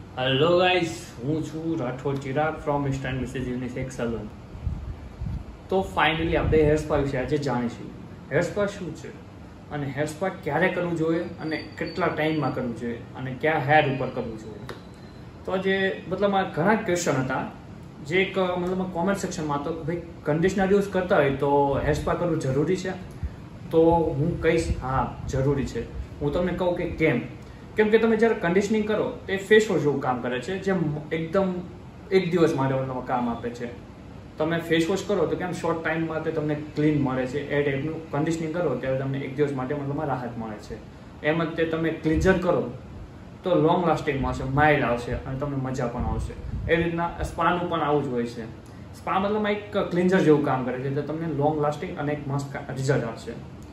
Hello guys, હું છું Rathod Chirag from eastern Mrs unisex salon. તો ફાઇનલી આપણે હેર સ્પા વિશે આજે જાણીશું. હેર સ્પા શું છે અને હેર સ્પા ક્યારે કરવું જોઈએ અને કેટલા ટાઈમમાં કરવું જોઈએ અને કયા હેર ઉપર કરવું જોઈએ. તો જે મતલબ ઘણા ક્વેશ્ચન હતા જે એક મતલબ કોમેન્ટ સેક્શનમાં તો ભાઈ કન્ડિશનર યુઝ કરતા હોય તો હેર સ્પા કરવું જરૂરી છે. તો હું કહીશ હા જરૂરી છે. હું તમને કહું કે કેમ કે તમે જ્યારે કન્ડિશનિંગ કરો તે ફેસ વોશ જેવું કામ કરે છે, જે એકદમ એક દિવસ માટે મતલબ કામ આપે છે. તમે ફેસ વોશ કરો તો કેમ શોર્ટ ટાઈમ માટે તમને ક્લીન મળે છે, એ ટાઈપનું કન્ડિશનિંગ કરો ત્યારે તમને એક દિવસ માટે મતલબ રાહત મળે છે. એમ જ તે તમે ક્લિન્ઝર કરો તો લોંગ લાસ્ટિંગ આવશે, માઇલ્ડ આવશે અને તમને મજા પણ આવશે. એ રીતના સ્પાનું પણ આવું જ હોય છે. સ્પા મતલબ એક ક્લિન્ઝર જેવું કામ કરે છે, જે તમને લોંગ લાસ્ટિંગ અને એક મસ્ત રિઝલ્ટ આપશે.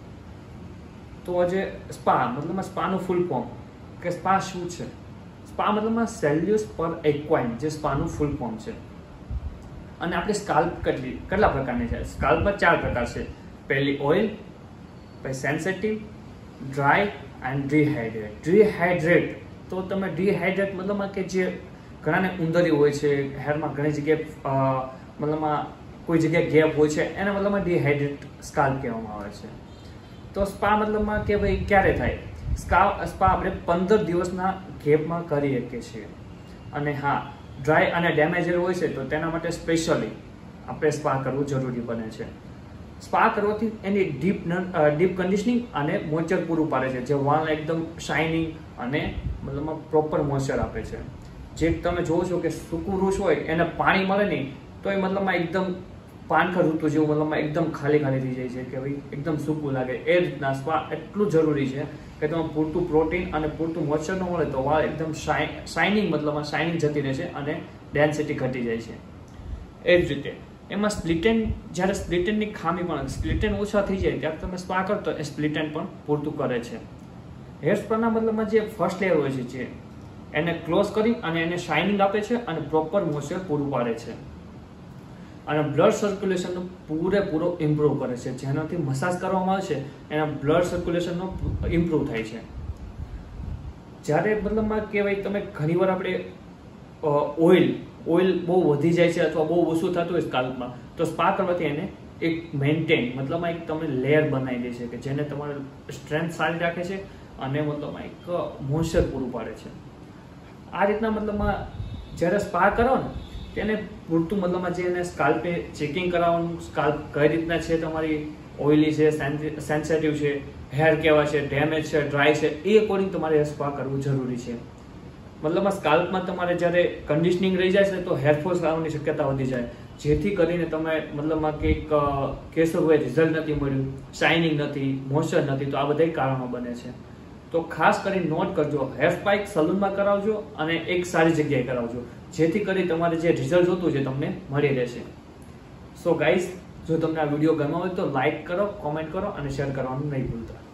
તો આજે સ્પા મતલબ સ્પાનું ફૂલ ફોર્મ કે સ્પા શું છે. સ્પા મતલબમાં સેલ્યુસ પર એક્વાઇન જે સ્પાનું ફૂલ ફોર્મ છે. અને આપણે સ્કાલ્પ કેટલા પ્રકારની છે? સ્કાલ્પમાં 4 પ્રકાર છે. પહેલી ઓઇલ, પછી sensitive, dry and dehydrate. Dehydrate તો તમે ડિહાઇડ્રેટ મતલબમાં કે જે ઘણાને ઉંદરી હોય છે હેરમાં, ઘણી જગ્યાએ મતલબમાં કોઈ જગ્યાએ ગેપ હોય છે, એને મતલબમાં ડિહાઇડ્રેટ સ્કાલ્પ કહેવામાં આવે છે. તો સ્પા મતલબમાં કે ભાઈ ક્યારે થાય? સ્પા આપણે 15 દિવસના ગેપમાં કરી શકીએ છીએ. અને હા, ડ્રાય અને ડેમેજ હોય છે તો તેના માટે સ્પેશિયલી આપણે સ્પા કરવું જરૂરી બને છે. સ્પા કરવાથી એની ડીપ કન્ડિશનિંગ અને મોઇસ્ચર પૂરું પાડે છે, જે વાળને એકદમ શાઇનિંગ અને મતલબમાં પ્રોપર મોઇસ્ચર આપે છે. જે તમે જોવો છો કે સૂકું રૂસ હોય એને પાણી મળે નહીં તો એ મતલબમાં એકદમ પાનખર ઋતુ જેવું મતલબમાં એકદમ ખાલી થઈ જાય છે કે ભાઈ એકદમ સૂકું લાગે. એ રીતના સ્પા એટલું જરૂરી છે કે તમે પૂરતું પ્રોટીન અને પૂરતું મોઇસ્ચર ન મળે તો વાળ એકદમ શાઇનિંગ મતલબમાં શાઇનિંગ જતી રહે છે અને ડેન્સિટી ઘટી જાય છે. એ જ રીતે એમાં સ્પ્લિટેન, જ્યારે સ્પ્લિટેનની ખામી પણ સ્પ્લિટેન ઓછા થઈ જાય ત્યારે તમે સ્પા કરતો એ સ્પ્લિટેન પણ પૂરતું કરે છે. હેર સ્પાના મતલબમાં જે ફર્સ્ટ લેયર હોય છે એને ક્લોઝ કરી અને એને શાઇનિંગ આપે છે અને પ્રોપર મોઇસ્ચર પૂરું પાડે છે. અને બ્લડ સર્ક્યુલેશનનો પૂરેપૂરો ઇમ્પ્રૂવ કરે છે. જેનાથી મસાજ કરવામાં આવે છે એના બ્લડ સર્ક્યુલેશનનો ઇમ્પ્રૂવ થાય છે. જ્યારે મતલબમાં કહેવાય તમે ઘણીવાર આપણે ઓઇલ બહુ વધી જાય છે અથવા બહુ ઓછું થતું હોય સ્કાલ્પમાં, તો સ્પા કરવાથી એને એક મેન્ટેન મતલબમાં એક તમે લેયર બનાવી દે છે કે જેને તમારે સ્ટ્રેન્થ સારી રાખે છે અને મતલબમાં એક મોઇસ્ચર પૂરું પાડે છે. આ રીતના મતલબમાં જ્યારે સ્પા કરો ને તેને પૂરતું મતલબમાં જે એને સ્કાલ્પે ચેકિંગ કરાવવાનું, સ્કાલ્પ કઈ રીતના છે, તમારી ઓઇલી છે, સેન્સિટિવ છે, હેર કેવા છે, ડેમેજ છે, ડ્રાય છે, એ અકોર્ડિંગ તમારે સ્પા કરવું જરૂરી છે. મતલબમાં સ્કાલ્પમાં તમારે જ્યારે કન્ડિશનિંગ રહી જાય છે તો હેરફોલ આવવાની શક્યતા વધી જાય, જેથી કરીને તમે મતલબમાં કંઈક કહેશો હોય રિઝલ્ટ નથી મળ્યું, શાઇનિંગ નથી, મોઇસ્ચર નથી, તો આ બધા કારણો બને છે. તો ખાસ કરીને નોટ કરજો, હેર સ્પા એક સલૂનમાં કરાવજો અને એક સારી જગ્યાએ કરાવજો, જેથી કરી તમારે જે રિઝલ્ટ જોતું છે તમને મળી રહેશે. સો ગાઈઝ, જો તમને આ વિડીયો ગમ્યો હોય તો લાઇક કરો, કોમેન્ટ કરો અને શેર કરવાનું નહીં ભૂલતા.